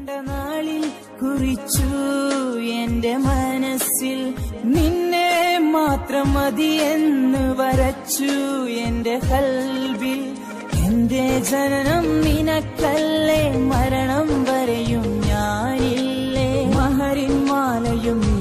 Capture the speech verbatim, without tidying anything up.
നാളിൽ കുറിച്ചു എന്റെ മനസ്സിൽ നിന്നെ മാത്രം മതിയെന്ന് വരച്ചു എന്റെ കൽബിൽ. എന്റെ ജനനം നിനക്കല്ലേ, മരണം വരെയും ഞാനില്ലേ. മഹരിൻ മാലയും